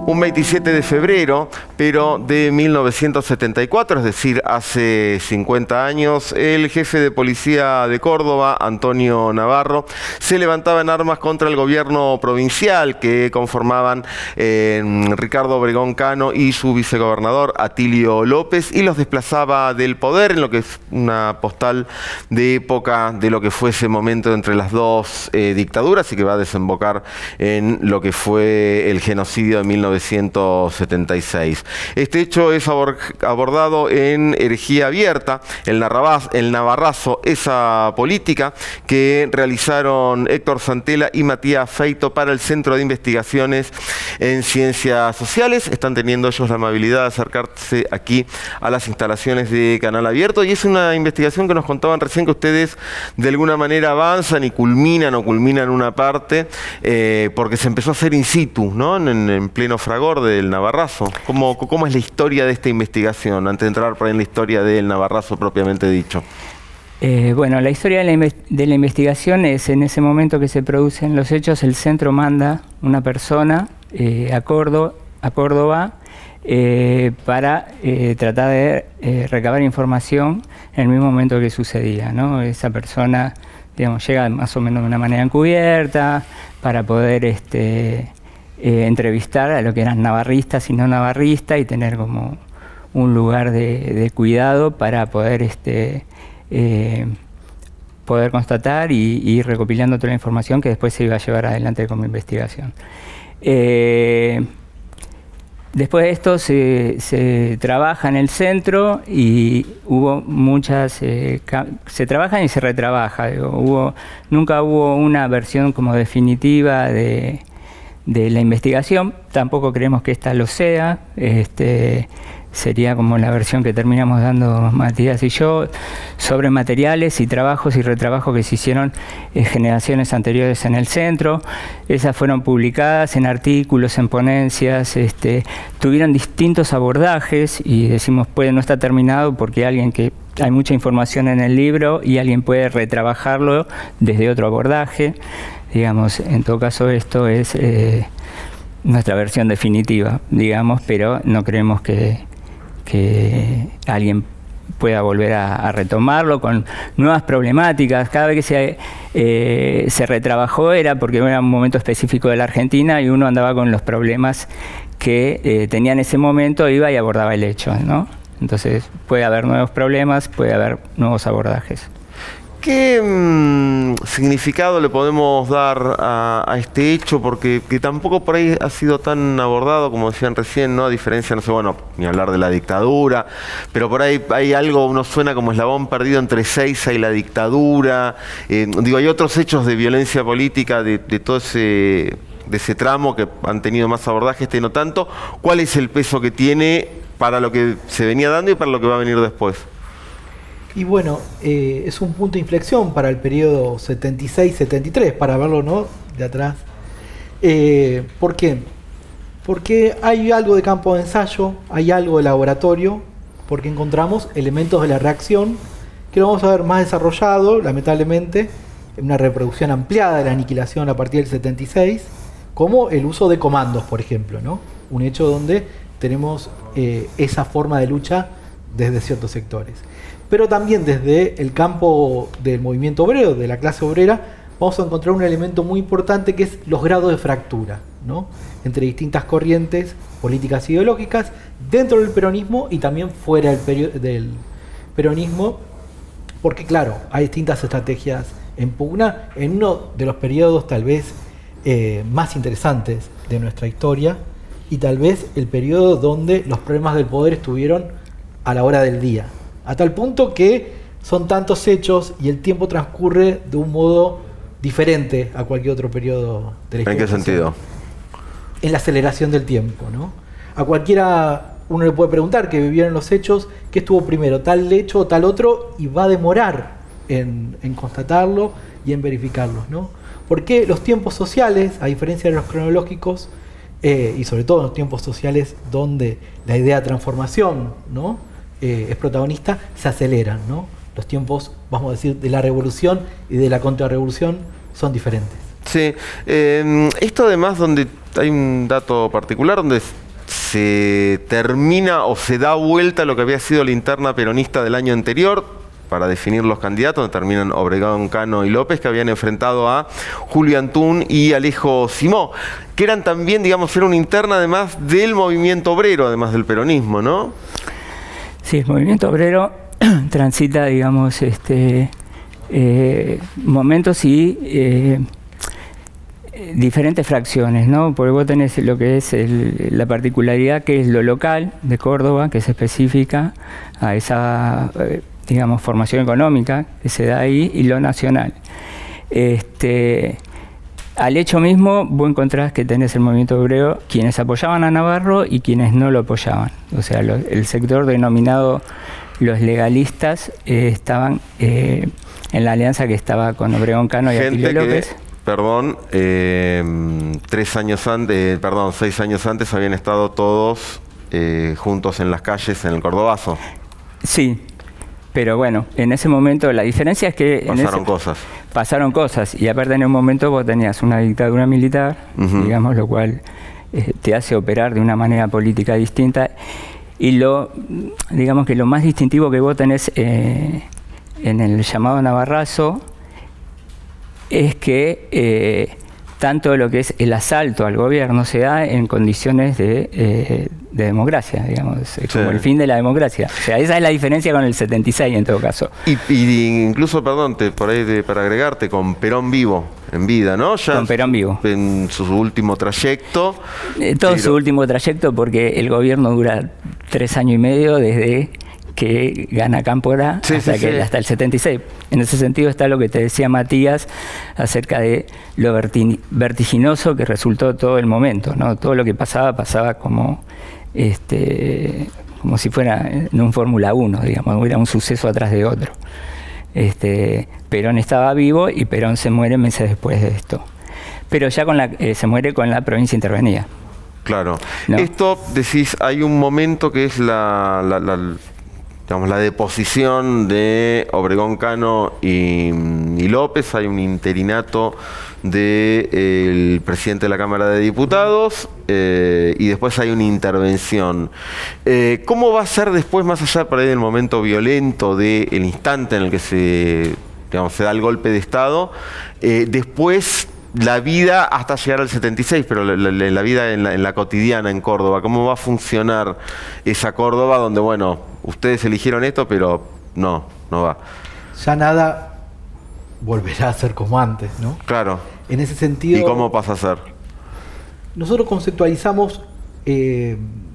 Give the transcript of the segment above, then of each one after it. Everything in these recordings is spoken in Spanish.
Un 27 de febrero, pero de 1974, es decir, hace 50 años, el jefe de policía de Córdoba, Antonio Navarro, se levantaba en armas contra el gobierno provincial que conformaban Ricardo Obregón Cano y su vicegobernador Atilio López, y los desplazaba del poder, en lo que es una postal de época de lo que fue ese momento entre las dos dictaduras y que va a desembocar en lo que fue el genocidio de 1976. Este hecho es abordado en Herejía Abierta, el Navarrazo, esa política, que realizaron Héctor Santella y Matías Feito para el Centro de Investigaciones en Ciencias Sociales. Están teniendo ellos la amabilidad de acercarse aquí a las instalaciones de Canal Abierto, y es una investigación que nos contaban recién que ustedes de alguna manera avanzan y culminan una parte, porque se empezó a hacer in situ, ¿no? En pleno fragor del Navarrazo. ¿Cómo es la historia de esta investigación, antes de entrar por ahí en la historia del Navarrazo propiamente dicho? Bueno, la historia de la investigación es en ese momento que se producen los hechos, el centro manda una persona a Córdoba para tratar de recabar información en el mismo momento que sucedía, ¿no? Esa persona, digamos, llega más o menos de una manera encubierta para poder entrevistar a lo que eran navarristas y no navarristas y tener como un lugar de cuidado para poder poder constatar y ir recopilando toda la información que después se iba a llevar adelante como investigación. Después de esto se trabaja en el centro y hubo muchas... se trabaja y se retrabaja. Digo, nunca hubo una versión como definitiva de la investigación. Tampoco creemos que esta lo sea. Sería como la versión que terminamos dando Matías y yo, sobre materiales y trabajos y retrabajos que se hicieron en generaciones anteriores en el centro. Esas fueron publicadas en artículos, en ponencias, tuvieron distintos abordajes y decimos, no está terminado porque hay mucha información en el libro y alguien puede retrabajarlo desde otro abordaje. Digamos, en todo caso esto es nuestra versión definitiva, digamos, pero no creemos que alguien pueda volver a retomarlo con nuevas problemáticas. Cada vez que se retrabajó era porque era un momento específico de la Argentina y uno andaba con los problemas que tenía en ese momento, iba y abordaba el hecho, ¿no? Entonces puede haber nuevos problemas, puede haber nuevos abordajes. ¿Qué significado le podemos dar a este hecho? Porque que tampoco por ahí ha sido tan abordado, como decían recién, ¿no? A diferencia, no sé, bueno, ni hablar de la dictadura, pero por ahí hay algo, uno suena como eslabón perdido entre Seiza y la dictadura. Digo, hay otros hechos de violencia política de todo ese tramo que han tenido más abordaje, no tanto. ¿Cuál es el peso que tiene para lo que se venía dando y para lo que va a venir después? Y bueno, es un punto de inflexión para el periodo 76-73, para verlo, ¿no?, de atrás. ¿Por qué? Porque hay algo de campo de ensayo, hay algo de laboratorio, porque encontramos elementos de la reacción que lo vamos a ver más desarrollado, lamentablemente, en una reproducción ampliada de la aniquilación a partir del 76, como el uso de comandos, por ejemplo, ¿no? Un hecho donde tenemos esa forma de lucha desde ciertos sectores. Pero también desde el campo del movimiento obrero, de la clase obrera, vamos a encontrar un elemento muy importante que es los grados de fractura, ¿no?, entre distintas corrientes políticas ideológicas dentro del peronismo y también fuera del peronismo, porque claro, hay distintas estrategias en pugna en uno de los periodos tal vez más interesantes de nuestra historia y tal vez el periodo donde los problemas del poder estuvieron a la hora del día. A tal punto que son tantos hechos y el tiempo transcurre de un modo diferente a cualquier otro periodo de la historia. ¿En qué sentido? En la aceleración del tiempo, ¿no? A cualquiera uno le puede preguntar que vivieron los hechos, ¿qué estuvo primero, tal hecho o tal otro? Y va a demorar en constatarlo y en verificarlos, ¿no? Porque los tiempos sociales, a diferencia de los cronológicos, y sobre todo en los tiempos sociales donde la idea de transformación, ¿no?, es protagonista, se aceleran, ¿no? Los tiempos, vamos a decir, de la revolución y de la contrarrevolución son diferentes. Sí. Esto además donde hay un dato particular donde se termina o se da vuelta lo que había sido la interna peronista del año anterior para definir los candidatos, donde terminan Obregón, Cano y López, que habían enfrentado a Julio Antún y Alejo Simó, que eran también, digamos, era una interna además del movimiento obrero, además del peronismo, ¿no? Sí, el movimiento obrero transita, digamos, momentos y diferentes fracciones, ¿no? Porque vos tenés lo que es la particularidad que es lo local de Córdoba, que es específica a esa, digamos, formación económica que se da ahí, y lo nacional. Al hecho mismo, vos encontrás que tenés el movimiento obrero, quienes apoyaban a Navarro y quienes no lo apoyaban. O sea, el sector denominado los legalistas estaban en la alianza que estaba con Obregón, Cano y Atilio López. Perdón, 6 años antes habían estado todos juntos en las calles en el Cordobazo. Sí, pero bueno, en ese momento la diferencia es que pasaron cosas, y aparte en un momento vos tenías una dictadura militar, digamos, lo cual te hace operar de una manera política distinta, y digamos que lo más distintivo que vos tenés en el llamado Navarrazo es que tanto lo que es el asalto al gobierno se da en condiciones de democracia, digamos, como el fin de la democracia. O sea, esa es la diferencia con el 76 en todo caso. Y incluso, perdón, por ahí para agregarte, con Perón vivo, en vida, ¿no? Ya con Perón vivo. En su último trayecto. Su último trayecto, porque el gobierno dura 3 años y medio desde que gana Cámpora hasta el 76. En ese sentido está lo que te decía Matías acerca de lo vertiginoso que resultó todo el momento, ¿no? Todo lo que pasaba como si fuera en un Fórmula 1, digamos, era un suceso atrás de otro. Perón estaba vivo y Perón se muere meses después de esto. Pero ya se muere con la provincia intervenida. Claro. ¿No? Esto, decís, hay un momento que es la deposición de Obregón, Cano y López. Hay un interinato del presidente de la Cámara de Diputados y después hay una intervención. ¿Cómo va a ser después, más allá por ahí del momento violento, del instante en el que se da el golpe de Estado, después la vida hasta llegar al 76, pero la vida en la cotidiana en Córdoba? ¿Cómo va a funcionar esa Córdoba donde, bueno, ustedes eligieron esto, pero no va? Ya nada volverá a ser como antes, ¿no? Claro. En ese sentido... ¿Y cómo pasa a ser? Nosotros conceptualizamos el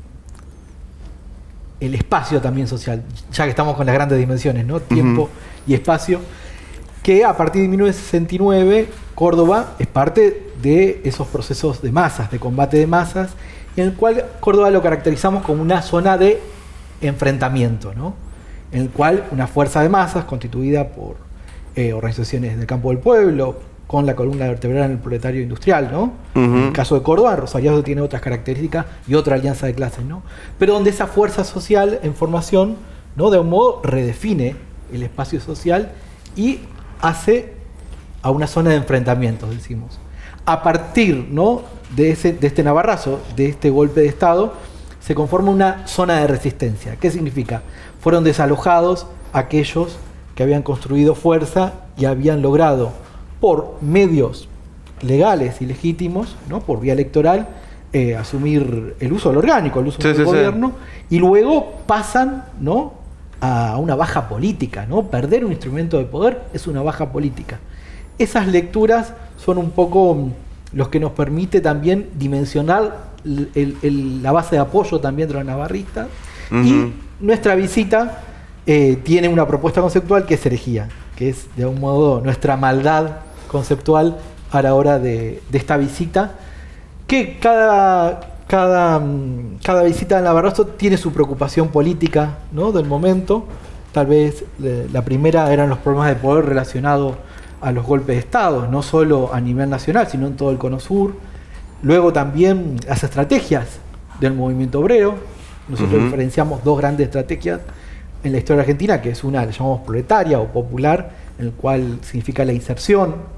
espacio también social, ya que estamos con las grandes dimensiones, ¿no? Tiempo y espacio, que a partir de 1969 Córdoba es parte de esos procesos de masas, de combate de masas, en el cual Córdoba lo caracterizamos como una zona de enfrentamiento, ¿no? En el cual una fuerza de masas constituida por organizaciones del campo del pueblo, con la columna vertebral en el proletario industrial, ¿no? En el caso de Córdoba, Rosariado tiene otras características y otra alianza de clases, ¿no? Pero donde esa fuerza social en formación, ¿no?, de un modo redefine el espacio social y hace a una zona de enfrentamientos, decimos. A partir, ¿no?, de este Navarrazo, de este golpe de Estado, se conforma una zona de resistencia. ¿Qué significa? Fueron desalojados aquellos que habían construido fuerza y habían logrado, por medios legales y legítimos, ¿no?, por vía electoral, asumir el uso del orgánico, el uso del gobierno, y luego pasan, ¿no?, a una baja política, ¿no? Perder un instrumento de poder es una baja política. Esas lecturas son un poco los que nos permite también dimensionar la base de apoyo también de los navarristas. Y nuestra visita tiene una propuesta conceptual que es herejía, que es de algún modo nuestra maldad conceptual a la hora de esta visita, que cada visita de Navarrazo tiene su preocupación política, ¿no?, del momento. Tal vez la primera eran los problemas de poder relacionados a los golpes de Estado, no solo a nivel nacional, sino en todo el Cono Sur. Luego también las estrategias del movimiento obrero. Nosotros diferenciamos dos grandes estrategias en la historia argentina, que es una, la llamamos proletaria o popular, en el cual significa la inserción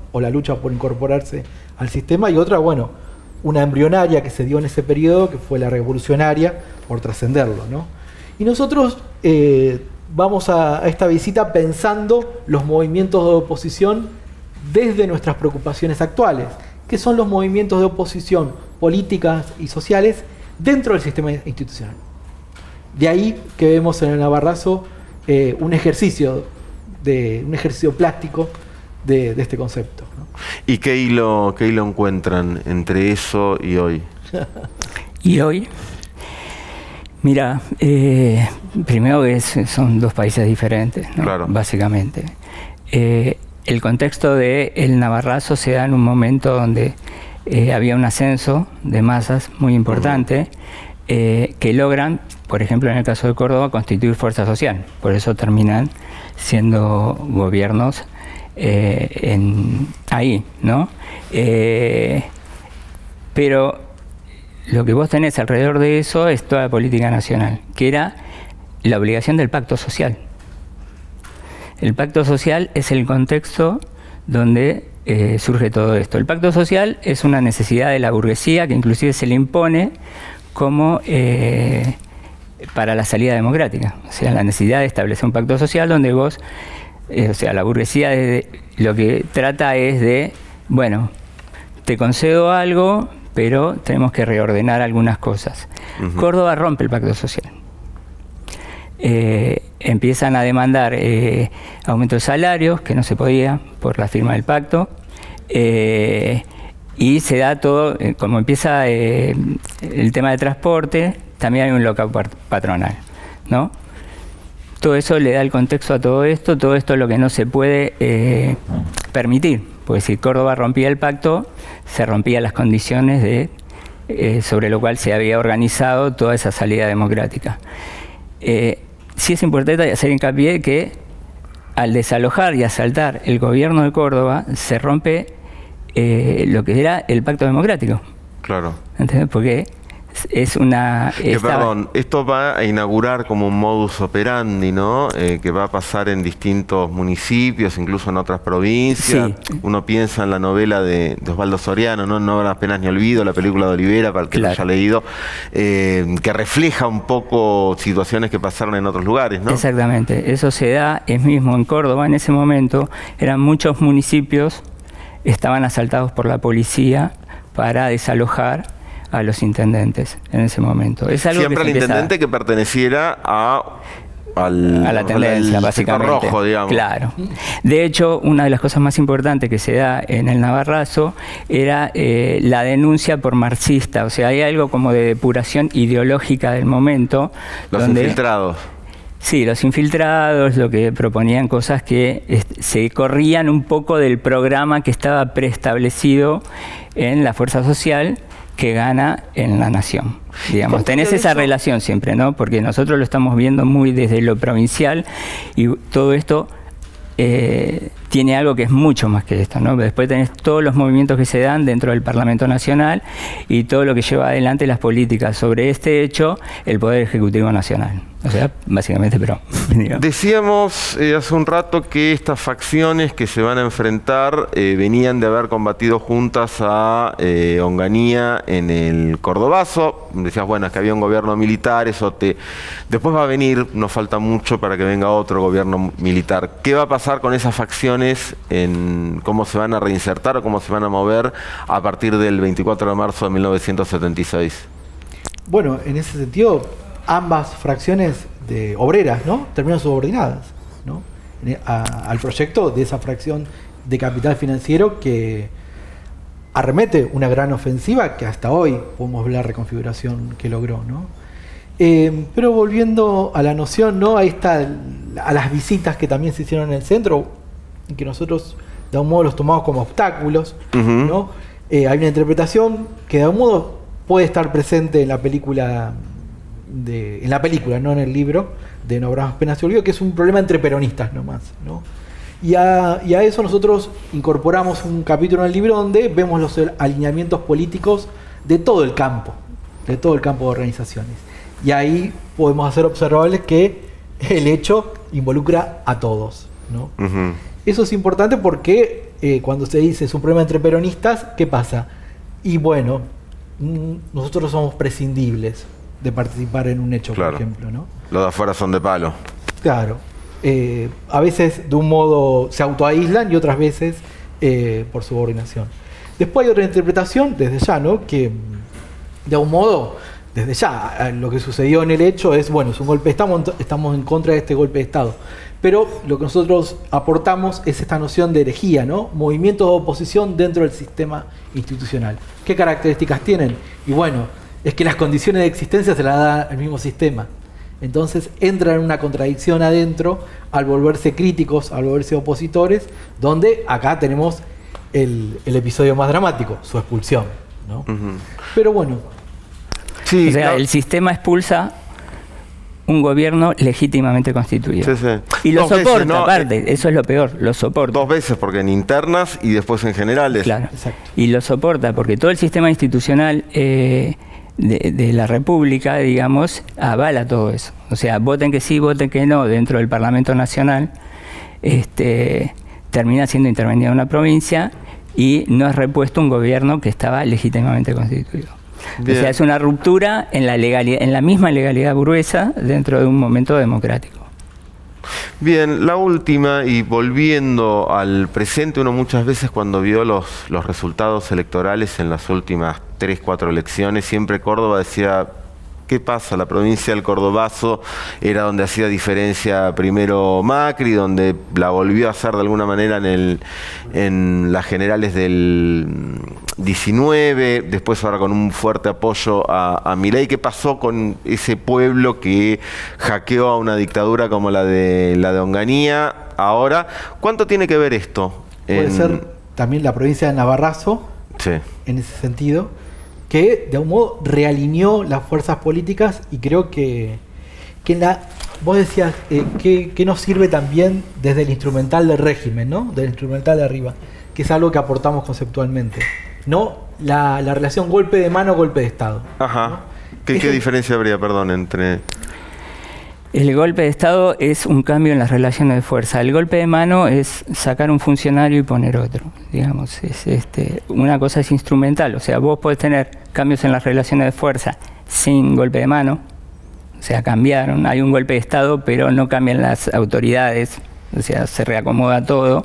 o la lucha por incorporarse al sistema, y otra, bueno, una embrionaria que se dio en ese periodo, que fue la revolucionaria, por trascenderlo, ¿no? Y nosotros vamos a esta visita pensando los movimientos de oposición desde nuestras preocupaciones actuales, que son los movimientos de oposición políticas y sociales dentro del sistema institucional. De ahí que vemos en el Navarrazo un ejercicio plástico de este concepto, ¿no? ¿Y qué hilo encuentran entre eso y hoy? Y hoy, mira, primero son dos países diferentes, ¿no? Claro. Básicamente. El contexto del Navarrazo se da en un momento donde había un ascenso de masas muy importante, que logran, por ejemplo en el caso de Córdoba, constituir fuerza social. Por eso terminan siendo gobiernos ahí, ¿no? Pero lo que vos tenés alrededor de eso es toda la política nacional, que era la obligación del pacto social. El pacto social es el contexto donde surge todo esto. El pacto social es una necesidad de la burguesía que inclusive se le impone como para la salida democrática. O sea, la necesidad de establecer un pacto social donde vos, o sea, la burguesía lo que trata es de, bueno, te concedo algo, pero tenemos que reordenar algunas cosas. Córdoba rompe el pacto social. Empiezan a demandar aumento de salarios, que no se podía por la firma del pacto, y se da todo, como empieza el tema de transporte, también hay un lockout patronal, ¿no? Todo eso le da el contexto a todo esto es lo que no se puede permitir, porque si Córdoba rompía el pacto, se rompían las condiciones sobre lo cual se había organizado toda esa salida democrática. Sí es importante hacer hincapié que al desalojar y asaltar el gobierno de Córdoba se rompe lo que era el pacto democrático. Claro. ¿Entendés? Porque es una... Perdón, esto va a inaugurar como un modus operandi, ¿no? Que va a pasar en distintos municipios, incluso en otras provincias. Sí. Uno piensa en la novela de Osvaldo Soriano, No habrá penas ni olvido, la película de Olivera, para el que lo haya leído, que refleja un poco situaciones que pasaron en otros lugares, ¿no? Exactamente. Eso se da, es mismo en Córdoba, en ese momento, eran muchos municipios, estaban asaltados por la policía para desalojar a los intendentes en ese momento. Es algo siempre que al intendente que perteneciera a la tendencia, básicamente. Rojo, digamos. Claro. De hecho, una de las cosas más importantes que se da en el Navarrazo era la denuncia por marxista. O sea, hay algo como de depuración ideológica del momento. Los infiltrados. Sí, los infiltrados, lo que proponían cosas que se corrían un poco del programa que estaba preestablecido en la fuerza social que gana en la nación. Digamos, tenés esa relación siempre, ¿no? Porque nosotros lo estamos viendo muy desde lo provincial y todo esto tiene algo que es mucho más que esto, ¿no? Después tenés todos los movimientos que se dan dentro del Parlamento Nacional y todo lo que lleva adelante las políticas sobre este hecho el Poder Ejecutivo Nacional. O sea, básicamente, pero... Decíamos hace un rato que estas facciones que se van a enfrentar venían de haber combatido juntas a Onganía en el Cordobazo. Decías, bueno, es que había un gobierno militar, después va a venir, nos falta mucho para que venga otro gobierno militar. ¿Qué va a pasar con esas facciones? ¿Cómo se van a reinsertar o cómo se van a mover a partir del 24 de marzo de 1976? Bueno, en ese sentido, ambas fracciones de obreras, ¿no?, terminan subordinadas, ¿no?, al proyecto de esa fracción de capital financiero que arremete una gran ofensiva que hasta hoy podemos ver la reconfiguración que logró, ¿no? Pero volviendo a la noción, ¿no?, ahí está a las visitas que también se hicieron en el centro, y que nosotros de algún modo los tomamos como obstáculos, ¿no? Hay una interpretación que de algún modo puede estar presente en la película, no en el libro, de No habrá penas ni olvido, que es un problema entre peronistas nomás, ¿no? Y a eso nosotros incorporamos un capítulo en el libro donde vemos los alineamientos políticos de todo el campo de organizaciones. Y ahí podemos hacer observables que el hecho involucra a todos, ¿no? Eso es importante porque cuando se dice es un problema entre peronistas, ¿qué pasa? Y bueno, nosotros somos prescindibles de participar en un hecho, claro, por ejemplo, ¿no? Los de afuera son de palo. Claro. A veces de un modo se autoaíslan y otras veces por subordinación. Después hay otra interpretación, desde ya, ¿no? Que de un modo, desde ya, lo que sucedió en el hecho es, bueno, es un golpe de Estado, estamos en contra de este golpe de Estado. Pero lo que nosotros aportamos es esta noción de herejía, ¿no? Movimientos de oposición dentro del sistema institucional. ¿Qué características tienen? Y bueno, es que las condiciones de existencia se las da el mismo sistema. Entonces entran en una contradicción adentro al volverse críticos, al volverse opositores, donde acá tenemos el episodio más dramático, su expulsión, ¿no? Pero bueno. Sí, o sea, el sistema expulsa un gobierno legítimamente constituido. Sí, sí. Y lo soporta, ¿no? Aparte, eso es lo peor, lo soporta. 2 veces, porque en internas y después en generales. Claro. Exacto. Y lo soporta, porque todo el sistema institucional de la República, digamos, avala todo eso. O sea, voten que sí, voten que no, dentro del Parlamento Nacional, termina siendo intervenida una provincia y no es repuesto un gobierno que estaba legítimamente constituido. Bien. O sea, es una ruptura en la legalidad, en la misma legalidad burguesa dentro de un momento democrático. Bien, la última, y volviendo al presente, uno muchas veces cuando vio los resultados electorales en las últimas 3, 4 elecciones, siempre Córdoba decía, ¿qué pasa? La provincia del Cordobazo era donde hacía diferencia primero Macri, donde la volvió a hacer de alguna manera en las generales del 19, después ahora con un fuerte apoyo a Milei. ¿Qué pasó con ese pueblo que hackeó a una dictadura como la de Onganía ahora? ¿Cuánto tiene que ver esto? Puede ser también la provincia de Navarrazo, sí, en ese sentido, que de algún modo realineó las fuerzas políticas, y creo que vos decías que nos sirve también desde el instrumental del régimen, ¿no? Del instrumental de arriba, que es algo que aportamos conceptualmente, ¿no? La relación golpe de mano, golpe de Estado. Ajá. ¿No? ¿Qué diferencia habría, perdón, entre...? El golpe de Estado es un cambio en las relaciones de fuerza. El golpe de mano es sacar un funcionario y poner otro, digamos. Una cosa es instrumental, o sea, vos podés tener cambios en las relaciones de fuerza sin golpe de mano, o sea, cambiaron, hay un golpe de Estado, pero no cambian las autoridades, o sea, se reacomoda todo.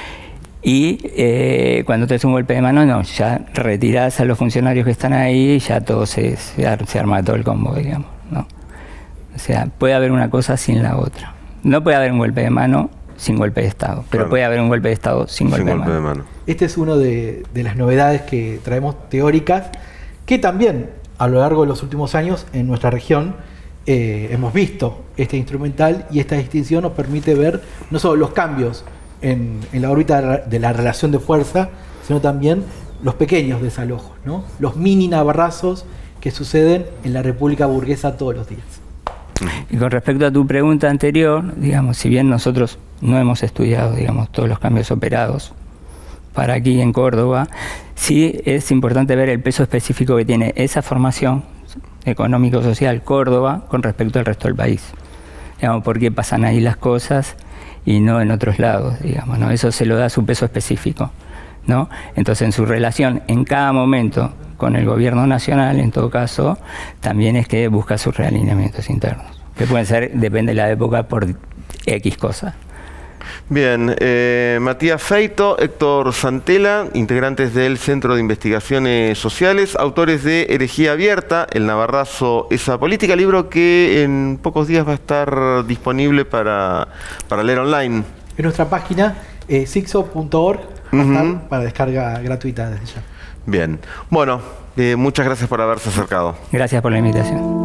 Y cuando tenés un golpe de mano, no, ya retirás a los funcionarios que están ahí y ya todo se arma todo el combo, digamos, ¿no? O sea, puede haber una cosa sin la otra. No puede haber un golpe de mano sin golpe de Estado, pero claro, puede haber un golpe de Estado sin golpe de mano. Este es uno de las novedades que traemos teóricas, que también a lo largo de los últimos años en nuestra región hemos visto este instrumental, y esta distinción nos permite ver no solo los cambios en la órbita de la relación de fuerza, sino también los pequeños desalojos, ¿no? Los mini navarrazos que suceden en la República Burguesa todos los días. Y con respecto a tu pregunta anterior, digamos, si bien nosotros no hemos estudiado, digamos, todos los cambios operados para aquí en Córdoba, sí es importante ver el peso específico que tiene esa formación económico-social Córdoba con respecto al resto del país. Digamos, por qué pasan ahí las cosas y no en otros lados, digamos, ¿no? Eso se lo da su peso específico, ¿no? Entonces, en su relación en cada momento con el gobierno nacional, en todo caso, también es que busca sus realineamientos internos, que pueden ser, depende de la época, por X cosa. Bien, Matías Feito, Héctor Santela, integrantes del Centro de Investigaciones Sociales, autores de Herejía Abierta, El Navarrazo, esa política, libro que en pocos días va a estar disponible para leer online. En nuestra página, sixo.org, para descarga gratuita desde ya. Bien, bueno, muchas gracias por haberse acercado. Gracias por la invitación.